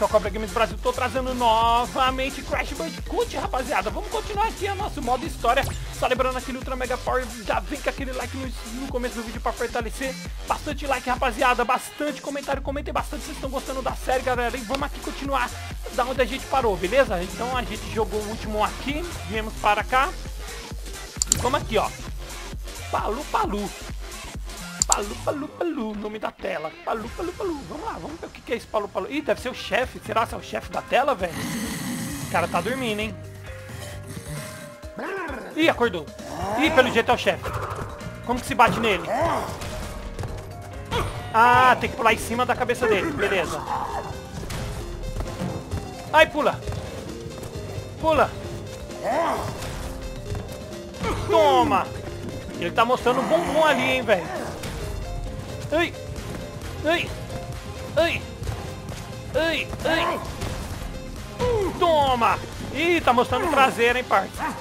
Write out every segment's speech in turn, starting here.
Cobra Games Brasil, tô trazendo novamente Crash Bandicoot, rapaziada. Vamos continuar aqui a nosso modo história. Só lembrando aquele Ultra Mega Power, já vem com aquele like no começo do vídeo pra fortalecer. Bastante like, rapaziada, bastante comentário, comentem bastante se vocês estão gostando da série, galera. E vamos aqui continuar da onde a gente parou, beleza? Então a gente jogou o último aqui, viemos para cá. Vamos aqui, ó. Palu Palu. Palu Palu Palu, nome da tela. Palu Palu Palu. Vamos lá, vamos ver o que é esse Palu Palu. Ih, deve ser o chefe. Será que é o chefe da tela, velho? O cara tá dormindo, hein? Ih, acordou. Ih, pelo jeito é o chefe. Como que se bate nele? Ah, tem que pular em cima da cabeça dele. Beleza. Ai, pula. Pula. Toma. Ele tá mostrando um bombom ali, hein, velho. Ai. Ai. Ai. Ai. Ai. Toma. Ih, tá mostrando traseira, hein, parça.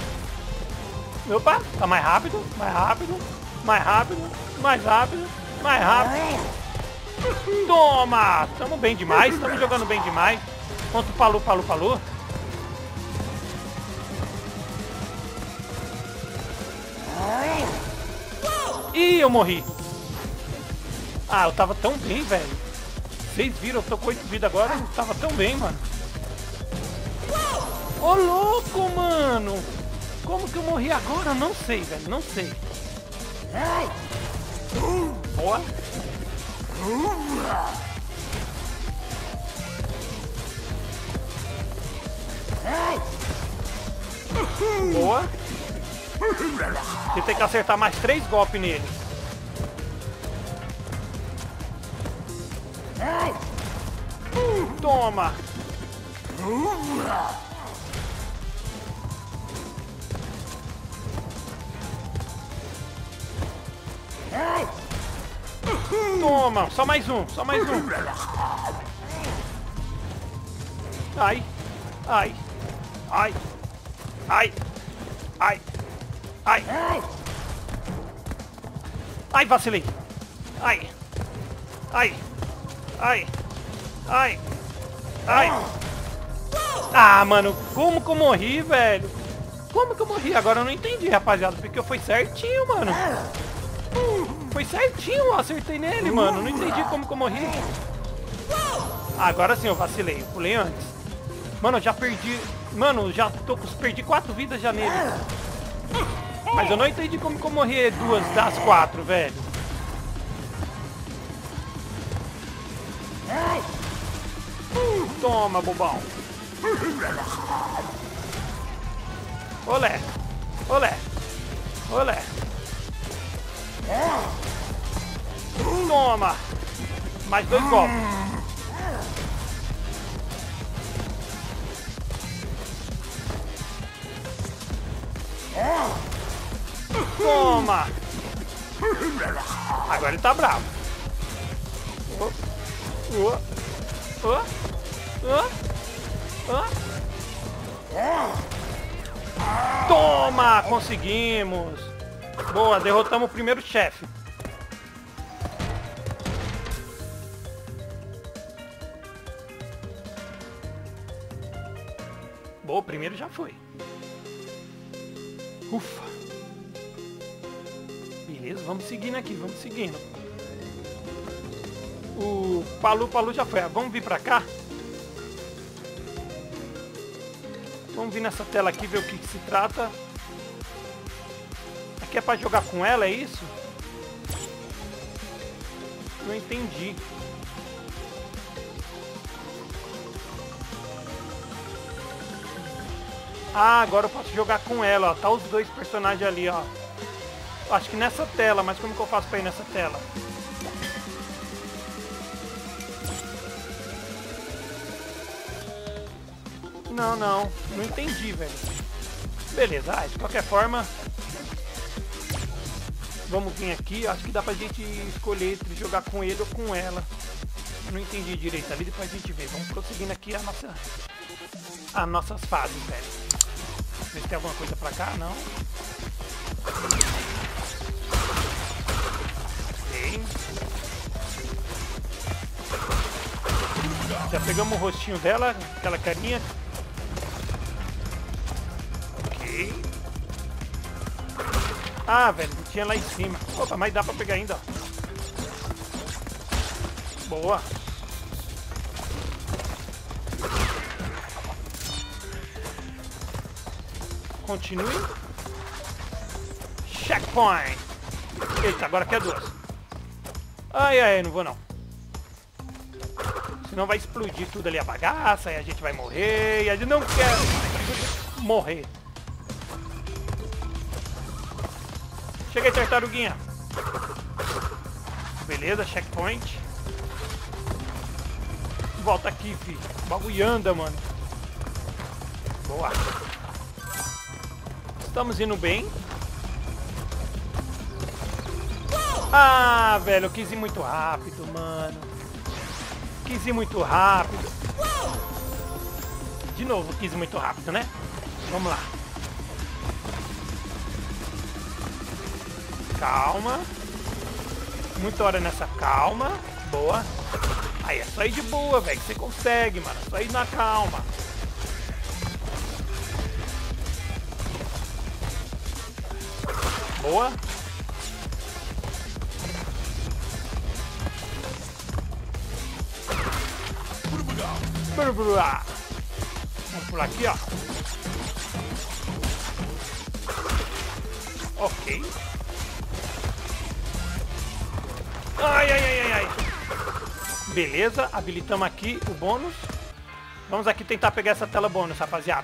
Opa, tá mais rápido, mais rápido, mais rápido, mais rápido, mais rápido. Toma! Tamo bem demais, estamos jogando bem demais. Contra o Palu, Palu, Palu. Ih, eu morri. Ah, eu tava tão bem, velho. Vocês viram, eu tô com 8 vidas agora, eu tava tão bem, mano. Ô, louco, mano. Como que eu morri agora? Não sei, velho. Não sei. Boa. Boa. Você tem que acertar mais 3 golpes nele. Toma. Toma, só mais um, só mais um. Ai, ai, ai, ai, ai, ai. Ai, vacilei. Ai, ai, ai, ai, ai. Ah, mano, como que eu morri, velho? Como que eu morri? Agora eu não entendi, rapaziada, porque foi certinho, mano. Foi certinho, eu acertei nele, mano. Não entendi como que eu morri. Agora sim eu vacilei, eu pulei antes. Mano, eu já perdi. Mano, já perdi 4 vidas já nele. Mas eu não entendi como que eu morri 2 das 4, velho. Toma, bobão. Olé. Olé. Olé. Toma. Mais 2 golpes. Toma. Agora ele tá bravo. Toma, conseguimos. Boa, derrotamos o primeiro chefe. Boa, o primeiro já foi. Ufa. Beleza, vamos seguindo aqui, vamos seguindo. O Palu Palu já foi. Vamos vir pra cá. Vamos vir nessa tela aqui, ver o que se trata. Aqui é pra jogar com ela, é isso? Não entendi. Ah, agora eu posso jogar com ela, ó. Tá os 2 personagens ali, ó. Acho que nessa tela, mas como que eu faço pra ir nessa tela? Não entendi, velho. Beleza, de qualquer forma, vamos vir aqui. Acho que dá pra gente escolher entre jogar com ele ou com ela. Eu não entendi direito ali, depois a gente vê. Vamos prosseguindo aqui as nossas fases, velho. Ver se tem alguma coisa pra cá, não. Ok. Já pegamos o rostinho dela, aquela carinha. Ok. Ah, velho, tinha lá em cima. Opa, mas dá pra pegar ainda, ó. Boa. Continue. Checkpoint. Eita, agora quer duas. Ai, ai, não vou não. Senão vai explodir tudo ali a bagaça e a gente vai morrer. E a gente não quer morrer. Chega aí, tartaruguinha. Beleza, checkpoint. Volta aqui, filho. O bagulho anda, mano. Boa. Estamos indo bem. Ah, velho, eu quis ir muito rápido, mano. Quis ir muito rápido. De novo, quis ir muito rápido, né? Vamos lá. Calma. Muita hora nessa calma. Boa. Aí é só ir de boa, velho. Você consegue, mano. É só ir na calma. Boa. Vamos pular aqui, ó. Ok. Ai, ai, ai, ai, ai. Beleza, habilitamos aqui o bônus. Vamos aqui tentar pegar essa tela bônus, rapaziada.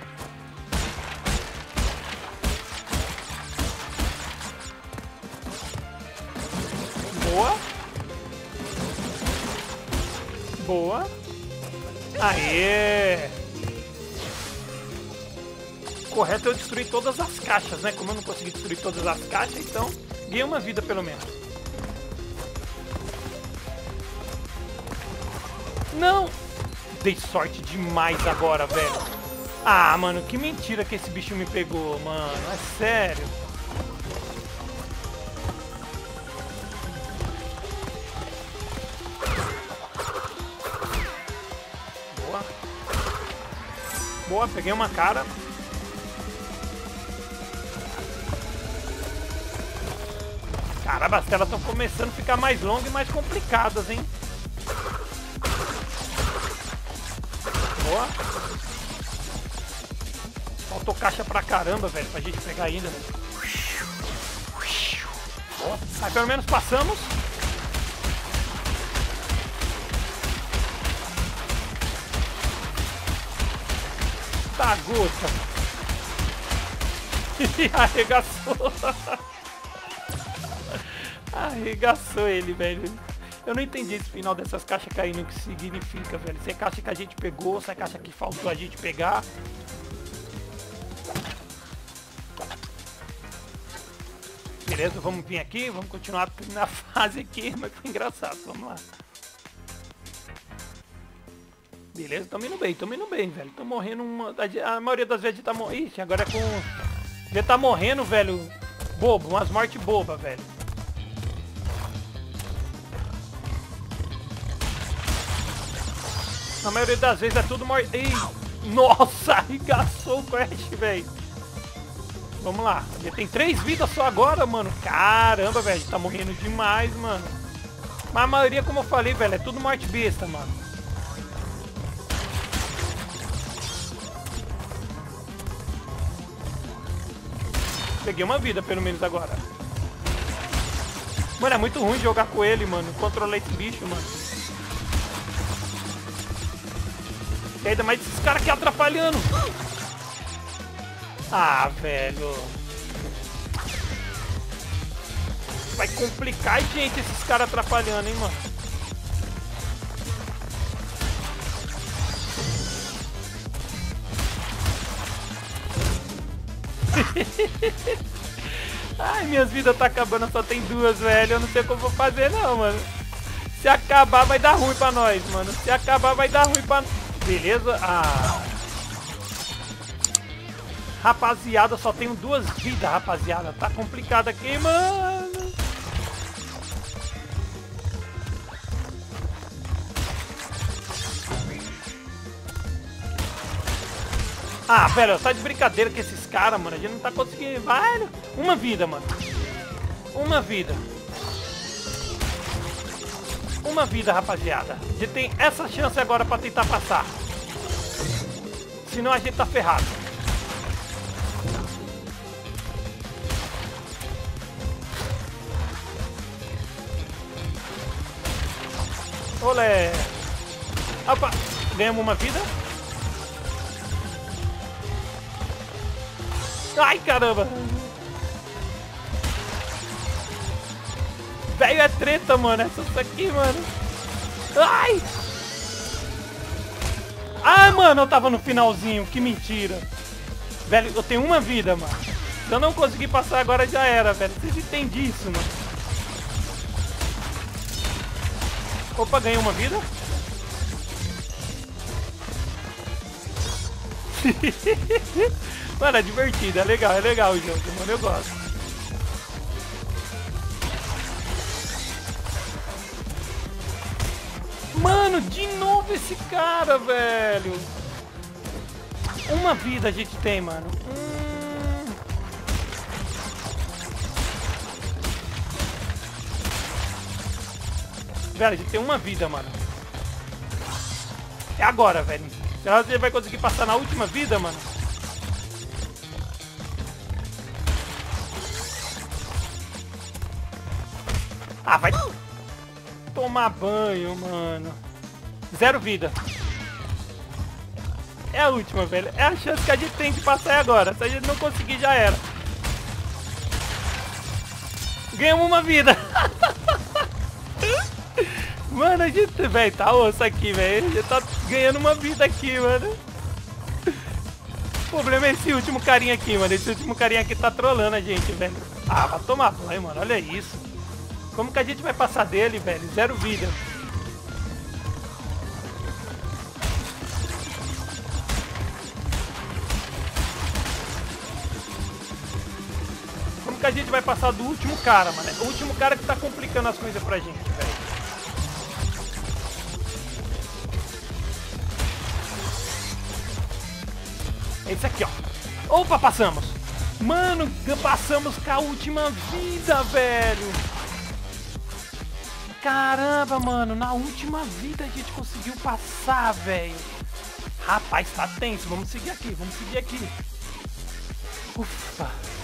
Boa. Boa. Aê! Correto eu destruir todas as caixas, né? Como eu não consegui destruir todas as caixas, então ganhei uma vida pelo menos. Não! Dei sorte demais agora, velho. Ah, mano, que mentira que esse bicho me pegou, mano. É sério. Boa. Boa, peguei uma cara. Caramba, as telas estão começando a ficar mais longas e mais complicadas, hein? Boa. Faltou caixa pra caramba, velho, pra gente pegar ainda. Boa. Aí pelo menos passamos. Tá, gota. Arregaçou. Arregaçou ele, velho. Eu não entendi esse final dessas caixas caindo, o que significa, velho. Se é caixa que a gente pegou, se é caixa que faltou a gente pegar. Beleza, vamos vir aqui, vamos continuar na fase aqui, mas foi engraçado, vamos lá. Beleza, tamo indo bem, velho. Tô morrendo a maioria das vezes tá morrendo. Ixi, agora é com... Já tá morrendo, velho, bobo, umas mortes bobas, velho. Na maioria das vezes é tudo morto. Ih, nossa, arregaçou o Crash, velho. Vamos lá. Ele tem 3 vidas só agora, mano. Caramba, velho. Tá morrendo demais, mano. Mas a maioria, como eu falei, velho, é tudo morte besta, mano. Peguei uma vida, pelo menos, agora. Mano, é muito ruim jogar com ele, mano. Controlar esse bicho, mano. E ainda mais esses caras aqui atrapalhando. Ah, velho. Vai complicar, gente, esses caras atrapalhando, hein, mano. Ai, minhas vidas tá acabando, só tem 2, velho. Eu não sei o que eu vou fazer, não, mano. Se acabar, vai dar ruim pra nós, mano. Se acabar, vai dar ruim pra... Beleza? Ah. Rapaziada, só tenho 2 vidas, rapaziada. Tá complicado aqui, mano. Ah, velho, tá de brincadeira com esses caras, mano. A gente não tá conseguindo. Velho, uma vida, mano. Uma vida. Uma vida, rapaziada. A gente tem essa chance agora pra tentar passar. Senão a gente tá ferrado. Olé. Opa. Ganhamos uma vida. Ai, caramba. Velho, é treta, mano. Essa aqui, mano. Ai. Ah, mano, eu tava no finalzinho. Que mentira. Velho, eu tenho uma vida, mano. Se eu não conseguir passar agora, já era, velho. Vocês entendem isso, mano. Opa, ganhei uma vida. Mano, é divertido, é legal o jogo, mano, eu gosto. Mano, de novo esse cara, velho. Uma vida a gente tem, mano. Velho, a gente tem uma vida, mano. É agora, velho. Será que você vai conseguir passar na última vida, mano? Ah, vai tomar banho, mano. 0 vida. É a última, velho. É a chance que a gente tem de passar agora. Se a gente não conseguir, já era. Ganhamos uma vida. Mano, a gente, velho, tá osso aqui, velho. A gente tá ganhando uma vida aqui, mano. O problema é esse último carinha aqui, mano. Esse último carinha aqui tá trolando a gente, velho. Ah, vai tomar banho, mano. Olha isso. Como que a gente vai passar dele, velho? 0 vida. Como que a gente vai passar do último cara, mano? O último cara que tá complicando as coisas pra gente, velho. Esse aqui, ó. Opa, passamos. Mano, passamos com a última vida, velho. Caramba, mano. Na última vida a gente conseguiu passar, velho. Rapaz, tá tenso. Vamos seguir aqui, vamos seguir aqui. Ufa.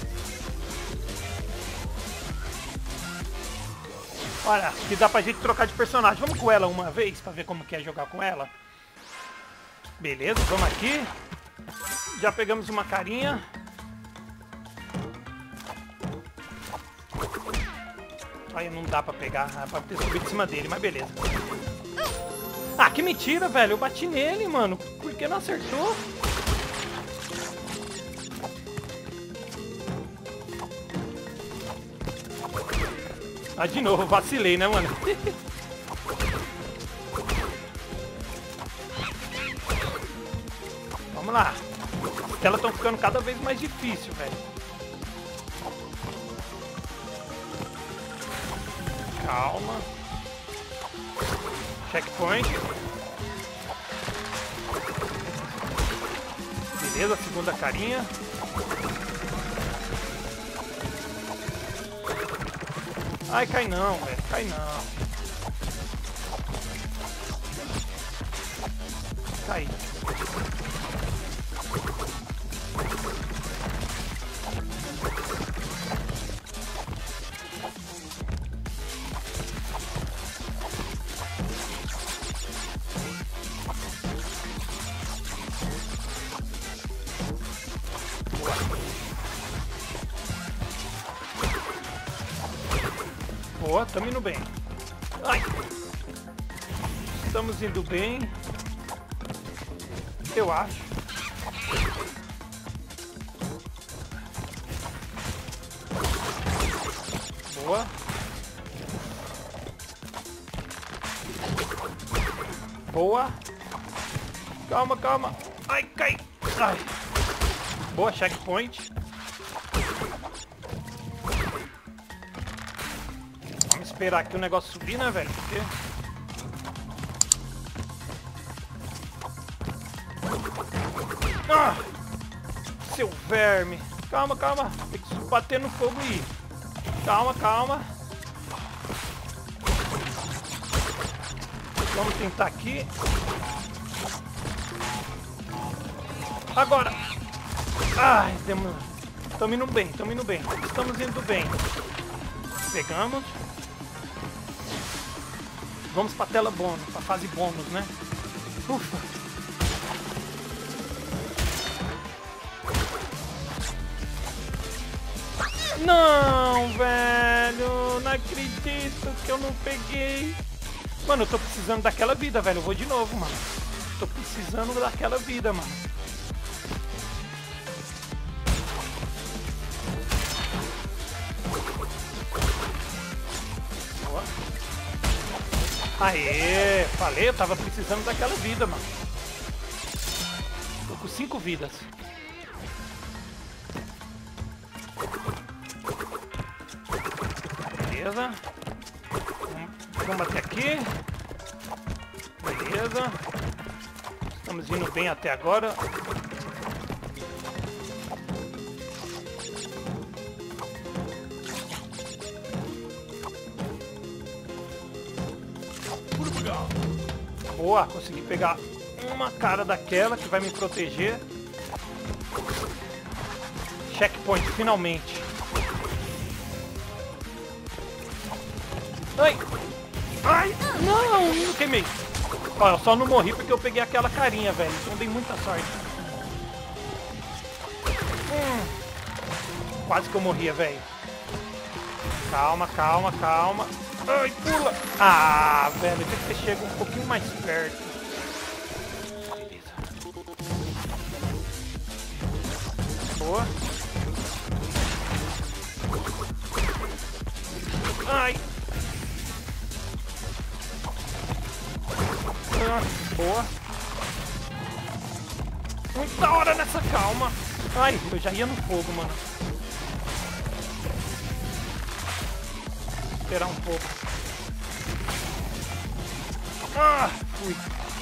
Olha, que dá pra gente trocar de personagem. Vamos com ela uma vez pra ver como que é jogar com ela. Beleza, vamos aqui. Já pegamos uma carinha. Aí não dá pra pegar, é pra ter subido em cima dele, mas beleza. Ah, que mentira, velho. Eu bati nele, mano. Por que não acertou? Ah, de novo, vacilei, né, mano? Vamos lá. As telas estão ficando cada vez mais difícil, velho. Calma. Checkpoint. Beleza, segunda carinha. Ai, cai não, velho. Cai não. Cai. Boa, estamos indo bem. Ai. Estamos indo bem. Eu acho. Boa. Boa. Calma, calma. Ai, cai. Ai. Boa, checkpoint. Vamos esperar aqui o negócio subir, né, velho? Porque... Ah! seu verme. Calma, calma. Tem que bater no fogo e ir. Calma, calma. Vamos tentar aqui. Agora. Ai, estamos indo bem, estamos indo bem. Estamos indo bem. Pegamos. Vamos pra tela bônus, pra fase bônus, né? Ufa. Não, velho. Não acredito que eu não peguei. Mano, eu tô precisando daquela vida, velho. Eu vou de novo, mano. Tô precisando daquela vida, mano. Aê, falei, eu tava precisando daquela vida, mano. Tô com 5 vidas. Beleza. Vamos bater aqui. Beleza. Estamos indo bem até agora. Boa, consegui pegar uma cara daquela que vai me proteger. Checkpoint, finalmente. Ai! Ai! Não queimei. Ó, eu só não morri porque eu peguei aquela carinha, velho. Então dei muita sorte. Quase que eu morria, velho. Calma, calma, calma. Ai, pula! Ah, velho, tem que você chega um pouquinho mais perto. Beleza. Boa. Ai! Boa. Muita hora nessa calma. Ai, eu já ia no fogo, mano. Esperar um pouco. Ah, fui.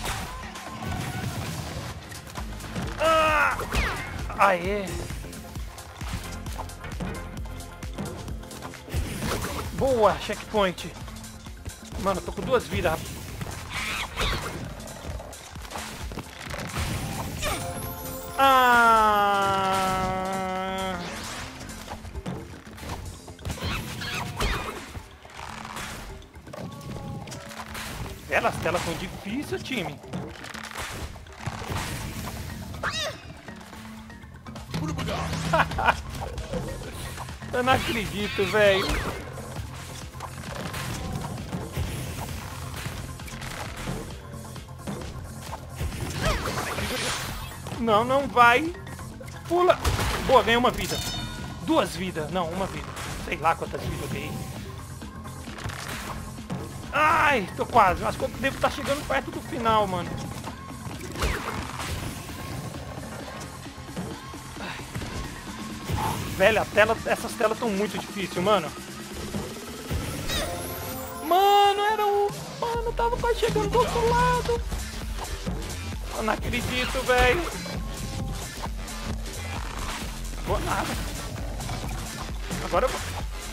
Ah, aê. Boa, checkpoint. Mano, eu tô com 2 vidas. Ah. As telas são difíceis, time. Eu não acredito, velho. Não, não vai. Pula. Boa, ganhei uma vida. 2 vidas. Não, uma vida. Sei lá quantas vidas eu ganhei. Ai, tô quase. Acho que eu devo estar chegando perto do final, mano. Ai. Velho, essas telas estão muito difíceis, mano. Mano, era o... Mano, tava quase chegando do outro lado. Eu não acredito, velho. Vou nada. Agora eu vou.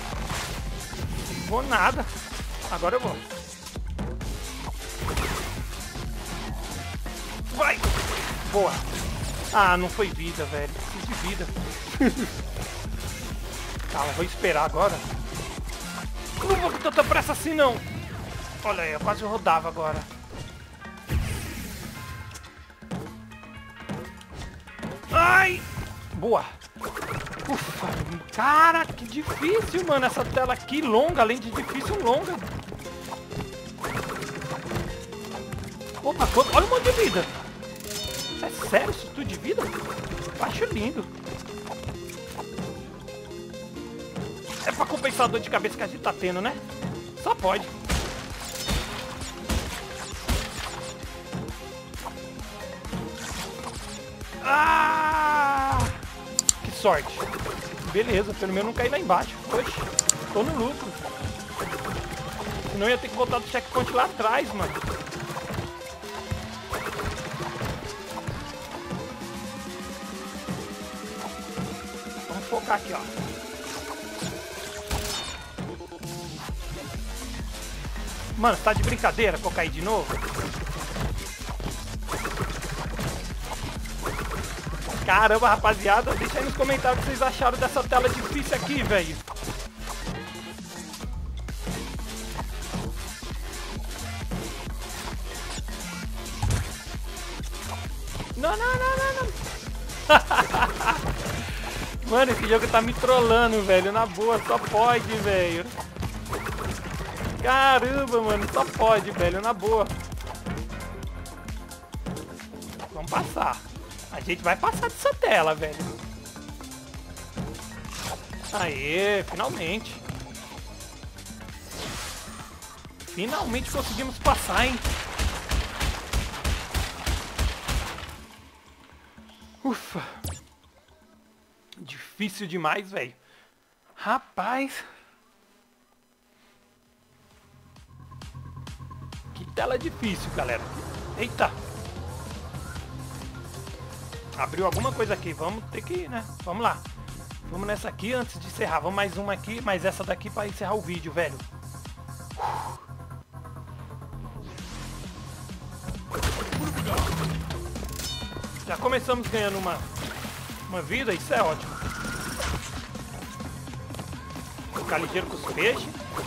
Vou nada. Agora eu vou. Vai! Boa. Ah, não foi vida, velho. Preciso de vida. Calma, vou esperar agora. Não vou com tanta pressa assim, não. Olha aí, eu quase rodava agora. Ai! Boa. Ufa. Cara, que difícil, mano. Essa tela aqui longa, além de difícil, longa. Opa, olha um monte de vida. É sério isso tudo de vida? Eu acho lindo. É pra compensar a dor de cabeça que a gente tá tendo, né? Só pode. Ah! Que sorte. Beleza, pelo menos não caí lá embaixo. Oxe, tô no lucro. Senão eu ia ter que voltar do checkpoint lá atrás, mano. focar aqui, ó. Mano, você tá de brincadeira pra eu cair de novo? Caramba, rapaziada, deixa aí nos comentários o que vocês acharam dessa tela difícil aqui, velho. Não. Mano, esse jogo tá me trollando, velho. Na boa, só pode, velho. Caramba, mano, só pode, velho. Na boa. Vamos passar. A gente vai passar dessa tela, velho. Aê, finalmente. Finalmente conseguimos passar, hein? Ufa. Difícil demais, velho. Rapaz. Que tela difícil, galera. Eita. Abriu alguma coisa aqui. Vamos ter que ir, né? Vamos lá. Vamos nessa aqui antes de encerrar. Vamos mais uma aqui, mais essa daqui pra encerrar o vídeo, velho. Já começamos ganhando uma vida, isso é ótimo. Ficar ligeiro com os peixes.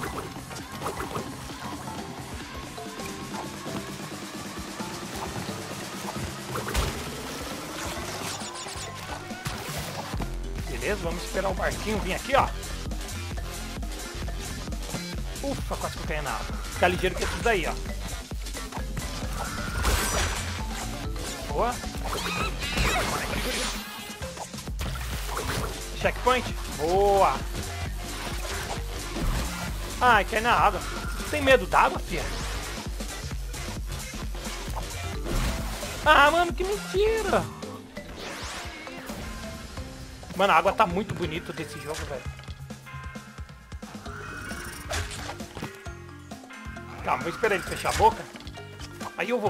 Beleza, vamos esperar o barquinho vir aqui, ó. Ufa, quase que eu caí na água. Ficar ligeiro com esses daí, ó. Boa. Checkpoint. Boa. Ai, cai na água. Você tem medo d'água, filha? Ah, mano, que mentira. Mano, a água tá muito bonita desse jogo, velho. Calma, vou esperar ele fechar a boca. Aí eu vou.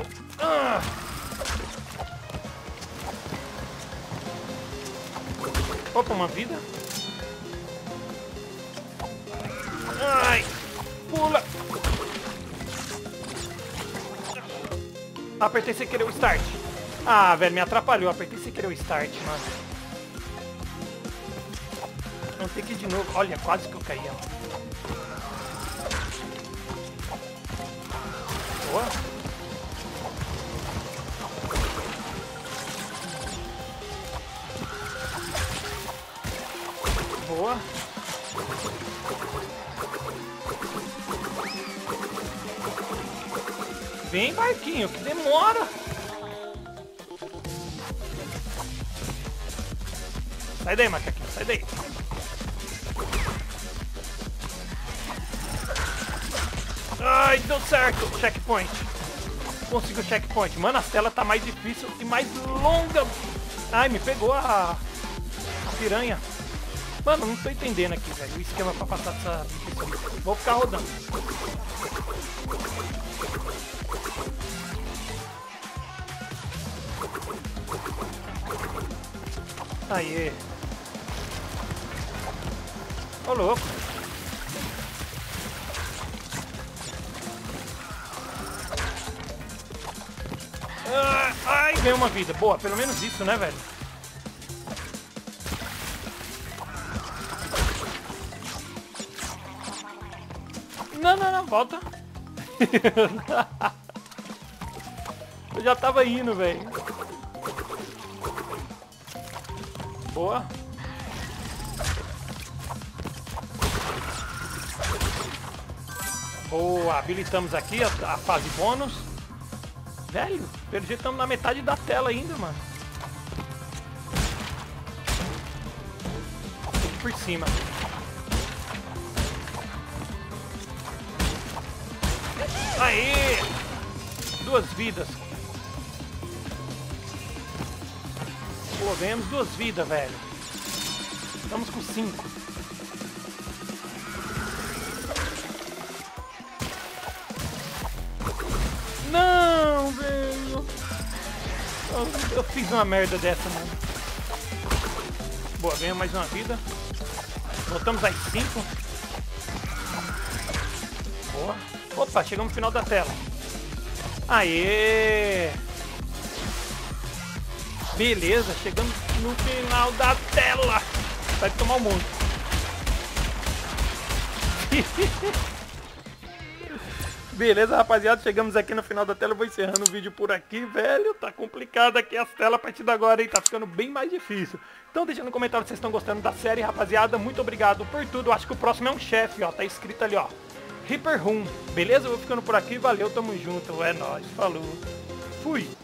Opa, uma vida. Ai, pula. Apertei sem querer o start. Ah, velho, me atrapalhou. Apertei sem querer o start, mano. Vamos ter que ir de novo. Olha, quase que eu caí, ó. Boa. Boa. Vem, barquinho, que demora. Sai daí, macaquinho, sai daí. Ai, deu certo. Checkpoint. Consigo o checkpoint. Mano, a tela tá mais difícil e mais longa. Ai, me pegou a piranha. Mano, não tô entendendo aqui, velho. O esquema pra passar dessa... Vou ficar rodando. Aê. Ô, louco. Ai, ganhei uma vida. Boa, pelo menos isso, né, velho? Não, volta. Eu já tava indo, velho. Boa. Boa, habilitamos aqui a fase bônus. Velho, pelo jeito estamos na metade da tela ainda, mano. Aqui por cima. Aê! 2 vidas. Pô, ganhamos 2 vidas, velho. Estamos com 5. Não, velho. Eu fiz uma merda dessa, mano. Boa, ganha mais uma vida. Voltamos às 5. Boa. Opa, chegamos no final da tela. Aê! Beleza, chegamos no final da tela. Vai tomar o mundo. Beleza, rapaziada, chegamos aqui no final da tela. Eu vou encerrando o vídeo por aqui, velho. Tá complicado aqui as telas a partir de agora, hein? Tá ficando bem mais difícil. Então deixa no comentário se vocês estão gostando da série, rapaziada. Muito obrigado por tudo. Eu acho que o próximo é um chefe, ó. Tá escrito ali, ó. Reaper Room. Beleza? Eu vou ficando por aqui. Valeu, tamo junto. É nóis. Falou. Fui.